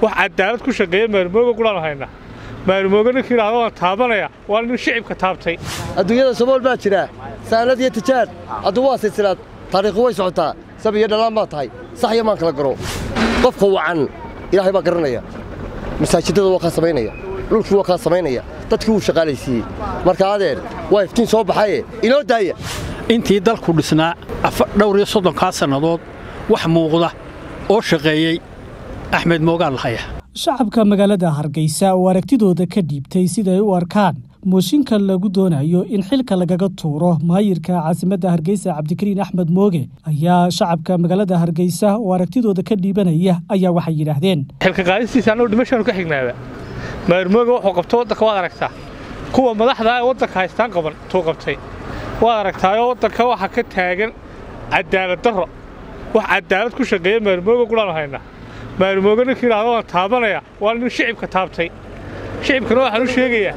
wax cadaalad ku shaqeeya maarmooga quraan hayna maarmooga ninkii raadada taabanaya waa nin shicibka taabtay adduunyada Soomaal baa jira saanad iyo tijaar aduu waa silsilad taariikh way socotaa sabiya dhalaan baa tahay sax iyo maan kala garo qofka wacan ilaahay baa garanaya masaajidada waa ka sameynaya dhulku waa ka sameynaya dadkii uu shaqaalaysiiyay marka adeer waa iftiin soo baxay inoo daaya intii dalku dhisnaa dhowr iyo 30 sanadood wax muuqda oo shaqeeyay Axmed Moogaan Lahaya shacabka magaalada Hargeysa oo aragtidooda ka dhiibtay sida ay u arkaan mooshinka lagu doonayo in xilka lagaga tuuro maayirka caasimadda Hargeysa Cabdikariin Axmed Mooge ayaa shacabka magaalada Hargeysa oo aragtidooda ka dhiibanaya ayaa waxay yiraahdeen xilka qaadistiisa anoo dhimasho ka xignaada maarmooga wuxuu qabto waddanka waad aragtaa kuwa madaxda ay waddanka haystaan qaban tuu qabtay waad aragtaa waddanka waxa ka taagan cadaalad darro wax cadaalad ku shaqeeya maarmooga quraan hayna maarmooga ninkii raadada taabanaya waa nin shicibka taabtay shicibkana waxaan u sheegayaa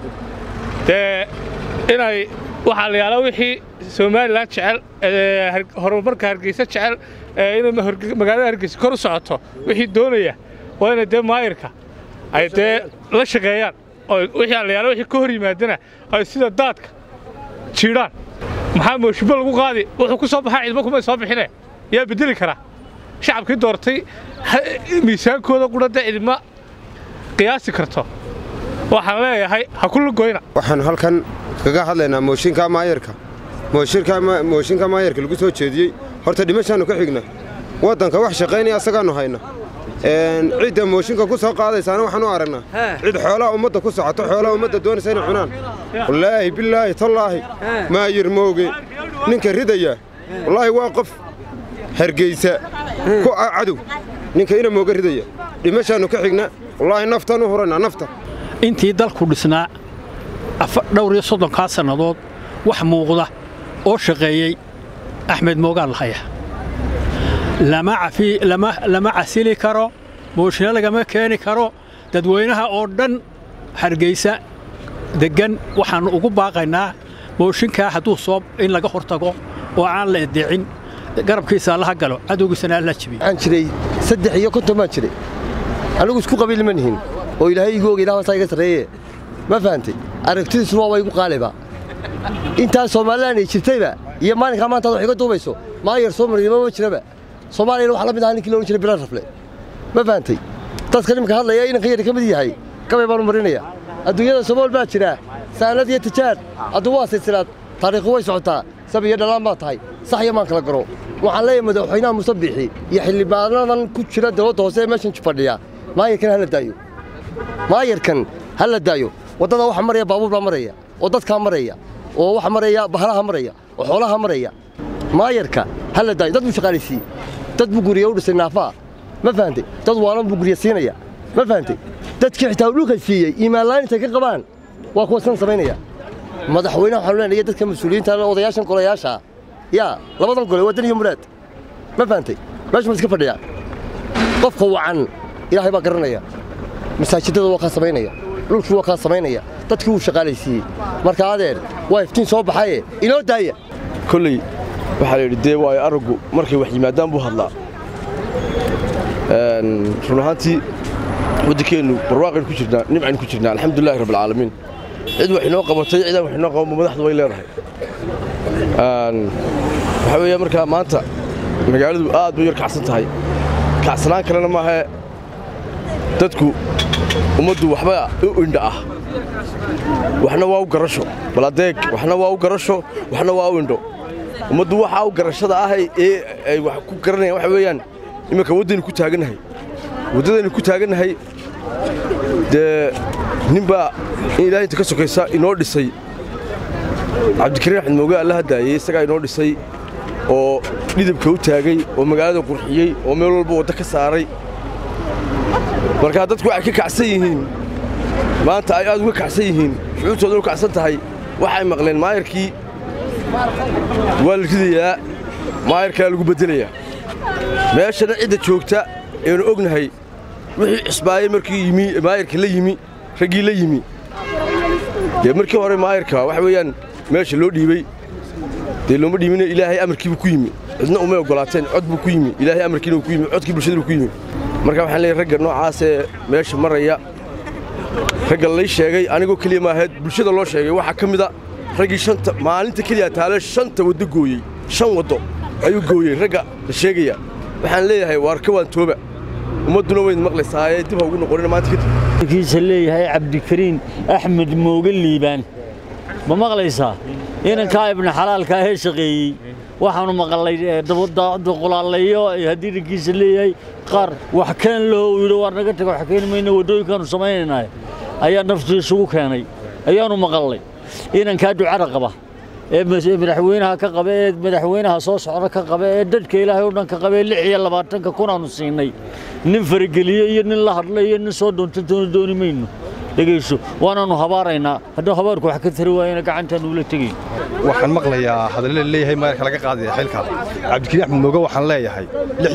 inay waxa la yaala wixii Soomaaliland jecel horumarka Hargeysa jecel inay magaalada Hargeysa kor u socoto wixii doonaya waa inay maayirka ay la shaqeeyaan oo wixii la yaala wixii ka hor yimaadana ay sida daadka jiiraan maxaa mooshiba lagu qaadi wuxuu ku soo baxay cidba kuma soo bixinay yaa bedeli kara shacabkii doortay miisaankooda qudada cidma qiyaasi karto waxaan leeyahay ha kullu goyna waxaan halkan kaga hadlaynaa mooshinka maayirka lagu soo jeediyay horta dhimashaanu ka xigna waddanka wax shaqeynaya asagaanu hayna ciidda mooshinka ku soo qaadaysaana waxaan u aragnaa cid xoolaha ummadda ku socoto xoolaha ummadda doonaysa inay cunaan wallaahi billaahi tallaahi maayir Mooge ninka ridaya wallaahi waa qof Hargeysa ku cadow ninka ina Mooge ridaya dhimashaanu ka xigna wallaahi naftan u horana nafta intii dalku dhisnaa dhowr iyo 30 sanadood wax muuqda oo shaqeeyay Axmed Moogaan Lahaya lama casili karo mooshin lagama keeni karo dadweynaha oo dhan Hargeysa degan waxaan ugu baaqaynaa mooshinka hadduu soo in laga hortago oo aan la eedicin garabkiisa la galo cadowgiisana la jibi aan jiray 3 iyo 50 ma jiray anigu isku qabiil ma nihin oo ilaahay igu og ilaahay sayga sareeye ma fahamtay aragtidiisu waa igu qaaliba inta Soomaaliland ay jirtayba iyo maalinka maanta wax iga duubayso maayir Soomaaliya ma jiraba Soomaaliya waxa la mid ah ninkii loo jiray bilaa rafle ma fahamtay dadka nimka hadlaya in qiyar ka mid yahay kabay baan marinaya adduunyada Soomaal baa jira saanad iyo tijaar aduu waa silsilad taariikh way socotaa sabiya dhalaan baa tahay sax iyo maan kala garo waxaan leeyahay madaxweynaha Musabbixi iyo xildhibaanadan ku jira dawladda hoose meeshan fadhiya maayirkan hala daayo wadada waxa maraya baabuur baa maraya oo dadka maraya oo waxa maraya bahalaha maraya oo xoolaha maraya maayirka hala daayo dad u shaqaaleysi dad buu guriyo u dhisay naafa ma fahamtay dad waalan buu guriyo siinaya ma fahamtay dadkii xitaa dhulka fiiyay iimaan la'aanta ka qabaan waa kuwa san sameynaya madaxweynaha waxa leenahay dadka mas'uuliyiinta odayaashan golayaasha labadan gole wadan iyo muraad ma fahamtay meesha iska fadhiya qofka wacan ilaahay baa garanaya masaajidada waa ka sameynaya dhulku waa ka sameynaya dadkii uu shaqaalaysiiyay marka adeer waa iftiin soo baxay inoo daaya kulli waxa la yidhi waa aragu markay wax yimaadaan buu hadlaa runaantii waddankeenu barwaaqin ku jirnaa nimcan ku jirnaa alxamdulillaah rabbil caalamiin cid wax inoo qabatay cid wax inoo qabo madaxdu way leedahay waxa weeye marka maanta magaaladu aad u yar kacsan tahay kacsanaan kalena ma aha dadku ummaddu waxba u indha ah waxna waa u garasho baladeeg waxna waa u garasho waxna waa u indho ummaddu waxa u garashada ah ay wax ku garanayaan waxa weeyaan iminka waddan ku taaganahay ninba ilaahay inta ka sokaysa inoo dhisay Cabdikariin Axmed Mooge Allah hadaayay isaga inoo dhisay oo dhidibka u taagay oo magaalada qurxiyay oo meel walba wada ka saaray marka dadku waxay ka kacsan yihiin maanta ay aad uga kacsan yihiin shucuurtooda u kacsan tahay waxay maqleen maayirkii waa la ridayaa maayirka lagu bedelayaa meeshana cidda joogta ee ognahay wixii isbaayay markii yimi maayirka la yimi ragii la yimi markii hore maayirka waxa weeyaan meesha loo dhiibay looma dhiibin ilaahay amarkiibu ku yimi cidna uma ogolaateen cod buu ku yimi ilaahay amarkiina ku yimi codkii bulshada ku yimi marka waxaan leeyahay ragga noocaas ee meesha maraya ragga la sheegay anigoo kaliya ma ahayd bulshada loo sheegay waxa kamida raggii shanta maalinta kaliya taale shanta wado gooyay shan wado ayuu gooyay ragga la sheegaya waxaan leeyahay waarka waan tooba ummaduna way maqlaysaa dib ugu noqonina maanta kadib kiisa leeyahay Cabdikariin Axmed Mooge Liibaan ma maqlaysaa inanka ibn xalaalka ah shaqeeyay waxaanu maqlay dabada qolaalayo hadii kiisa leeyahay qaar wax kan loo yiri war naga tago wax keenmayna wadooyinkaanu sameeynaa ayaa naftiisa ugu keenay ayaanu maqlay inanka ducada qaba madaxweynaha ka qaba madaxweynaha soo socda ka qaba dadka Ilaahay oo dhan ka qaba 26 kun aanu siinay nin fargeliyo iyo nin la hadlay iyo nin soo dooni mayno dhageyso waanaanu habaaraynaa haddii habaarku wax ka tari waayna gacantan uu la tagay waxaan maqlayaa hadalada leeyahay maarka laga qaaday xilka Cabdikariin Axmed Mooge waxaan leeyahay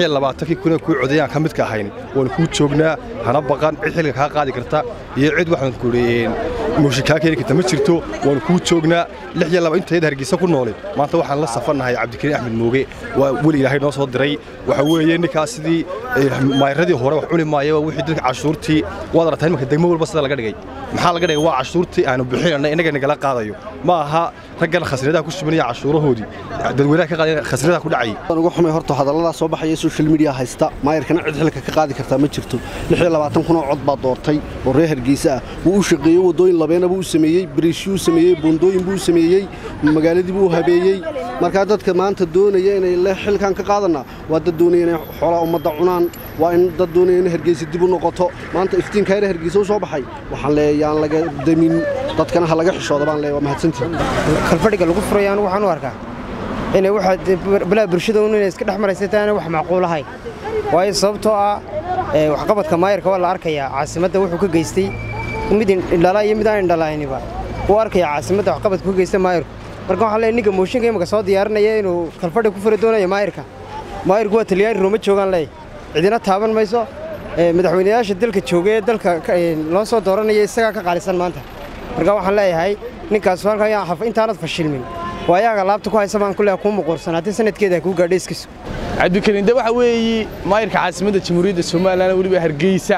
26 kun ku codayaan kamid ka ahayn waan ku joognaa hana baqan xilka ka qaadi karta iyo cid waxaan ku leeyeen mushika keenay kita ma jirto waan ku joognaa 26 inta Hargeysa ku noolay maanta waxaan la safanahay Cabdikariin Axmed Mooge waa wali Ilaahay noo soo diray waxa weeye ninkaas sidii maayiradii hore wax cuni maayo wixii dadka cashuurtii wada ratay marka degmo walba sida laga dhigay maxaa laga dhigay waa cashuurtii aanu bixinay inaga nagala qaadayo ma aha raggan khasradaha ku shubinaya cashuurahoodii dadweynaha ka qaadaya khasradaha ku dhacay ugu xumay horta hadallada soo baxay social media haysta maayirkana cid xilka ka qaadi kartaa ma jirto 26 kun oo cod baa doortay oo reer Hargeysa ah uu shaqeeyay wadooyin labeena buu sameeyay bariishuu sameeyay bundooyin buu sameeyay magaaladii buu habeeyay marka dadka maanta doonaya inay la xilkan ka qaadana waa dad doonaya inay xoolaha ummadda cunaan waa in dad doonaya in Hargeysa dib u noqoto maanta iftiinka reer Hargeysa soo baxay waxaan leeyahay laga damin dadkana ha laga xishoodo baan leeyahay mahadsantiin kalfadhiga lagu furayaan waxaan u arkaa inay waxa bala bulshada inay iska dhaxmaraysataan wax macquul ahay waayo sababtoo ah wax qabadka maayirka waa la arkayaa caasimadda wuxuu ka geystay mid indhala iyo mid aan indhalaayniba uu arkaya caasimadda wax qabadka ku geystay maayirku marka waxa leeyahay ninka mooshinka imika soo diyaarinaya inuu kalfadhiga ku furi doonayo maayirku waa taliyaan Roma joogan leey cidina taaban mayso madaxweynayaasha dalka joogay dalka loo soo dooranayay isaga ka qaalisan maanta marka waxaan leeyahay ninkaas halka ayaa xaf intaanad fashilmin waayaga laabta ku haysamaan kullee ku muqorsanaatay sanadkeeda ku gaadhay iskiis Cabdikariin de waxa weeyii maayirka caasimadda Jamhuuriyadda Soomaaliland waliba Hargeysa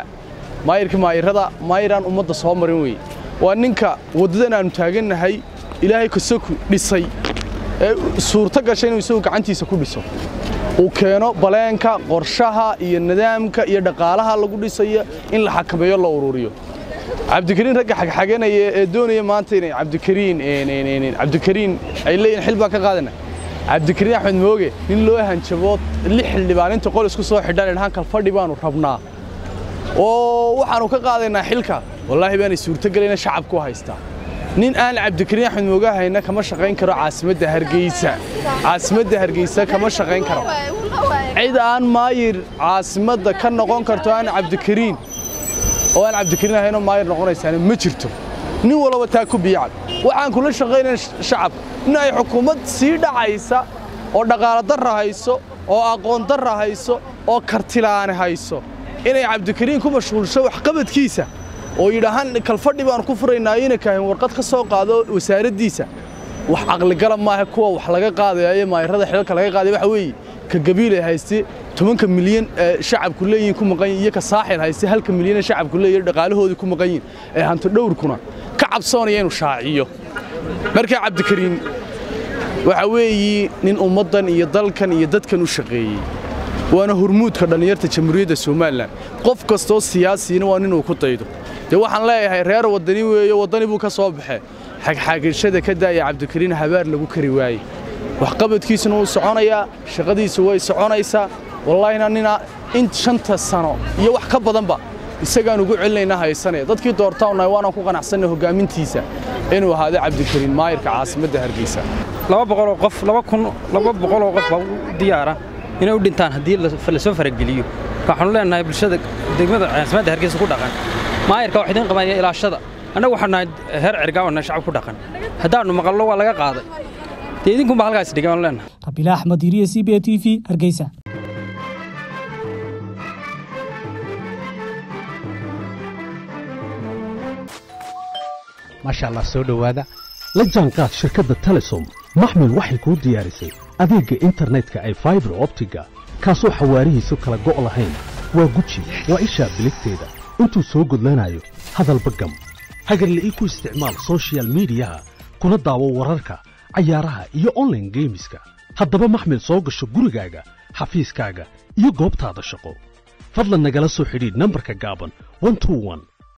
maayiraan ummadda soo marin weey waa ninka wadadan aanu taaganahay Ilaahay ka soo dhisay suurta gashay inuu soo gacantiisa ku dhiso uu keeno baleenka qorshaha iyo nidaamka iyo dhaqaalaha lagu dhisayo in la xakameeyo la ururiyo Cabdikariin ragga xageynaya ee doonaya maanta inay Cabdikariin ay leeyihiin xilba ka qaadana Cabdikariin Axmed Mooge nin loo hanjabo lix xildhibaaninta qol isku soo xidhan halka fadhi baanu rabnaa oo waxaanu ka qaadaynaa xilka wallahi baan suurta galayna shacabku haysta nin aan Cabdikariin Axmed Mooge hayna kama shaqeyn karo caasimadda Hargeysa kama shaqeyn karo cid aan maayir caasimadda ka noqon karto aan Cabdikariin oo aan Cabdikariin ahayno maayir noqonaysaan ma jirto nin walba taa ku biicad waxaan kula shaqeynaa shacab in ay xukuumad sii dhacaysa oo dhaqaale darro hayso oo aqoon darro hayso oo kartilaan hayso inay Cabdikariin ku mashquulsho wax qabadkiisa oo yiraahan kalfadhi baan ku furaynaa inay kaahin warqad ka soo qaado wasaaraddiisa wax aqli galab ma aha kuwa wax laga qaadayo maayirada xilka laga qaaday waxa weey ka gabiil ay haystay 10 milyan shacabku leeyihiin ku maqan iyo ka saaxil haystay 1 milyan shacabku leeyahay dhaqaalahoodii ku maqan yihiin ee hanti dhowr kuna ka cabsoonaya inuu shaaciyo marka Cabdikariin waxa weeyi nin ummadan iyo dalkan iyo dadkan u shaqeeyay waana hormuudka dhalinyarta Jamhuuriyadda Soomaaliland qof kasto siyaasiina waa inuu ku daydo waxaan leeyahay reer wadani weeyo wadani buu ka soo baxay xagxagashada ka daaya Cabdikariin habaar lagu kari waayay wax qabadkiisuna uu soconaya shaqadiisu way soconaysaa wallahi nina in 5 sano iyo wax ka badanba isagaan ugu celinayna haysanay dadkii doortaanay waana ku qanacsanay hogaamintiisa inuu ahaado Cabdikariin maayirka caasimadda Hargeysa 200 qof 200 qof baa diyaara inay u dhintaan hadii la soo farageliyo waxaan leenahay bulshada degmada caasimadda Hargeysa ku dhaqan maayirka wax idin qabanaya ilaashada anagu waxaan nahay heer cirgaawana shacab ku dhaqan hadaanu maqallo waa laga qaaday idinku ma halkaas dhigaan leenahay Rabiila Axmed Iriye CBA TV Hargeysa ما شاء الله سو دhowaada la jaanqaad shirkadda Telesom maxmil waxay ku diyaarisay adeegga internetka ay fiber optiga kaasoo xawaarihiisu kala go' lahayn waa guji waa ishaa biligteeda intuu soo gudlanayo hadalba gam hagarla'ii ku isticmaal social miidiyaha kuna daawo wararka cayaaraha iyo online geemiska haddaba maxmil soo gasho gurigaaga xafiiskaaga iyo goobtaada shaqo fadlan nagala soo xidhiidh nambarka gaaban 121